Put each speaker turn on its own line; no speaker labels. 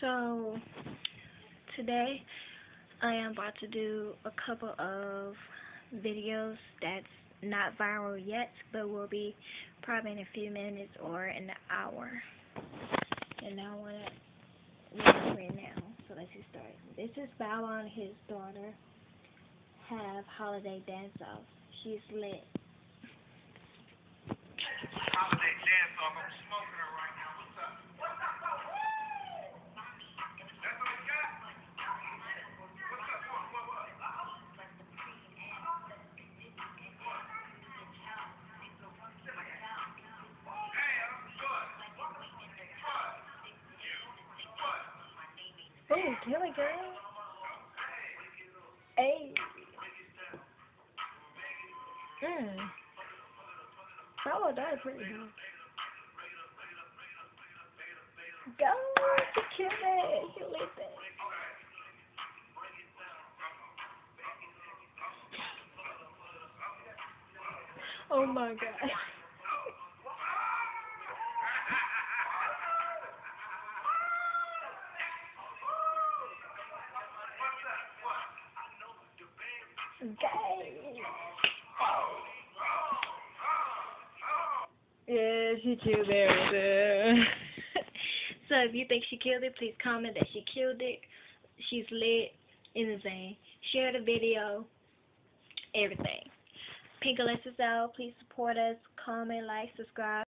So today I am about to do a couple of videos that's not viral yet, but will be probably in a few minutes or in an hour. And I want to record it now. So let's get started. This is Bow Wow and his daughter have holiday dance off. She's lit.
Holiday dance off. I'm smoking her right now. What's up? What's up? That's what you got? What's up? What? Hey, I'm good. What?
Oh, Kelly girl. Hey. Oh, that's pretty good. Go, she killed it. She lit it. Oh my god. Gay. Yeah, she killed everything. So if you think she killed it, please comment that she killed it. She's lit, anything. Share the video, everything. Pinkalicis out. Please support us. Comment, like, subscribe.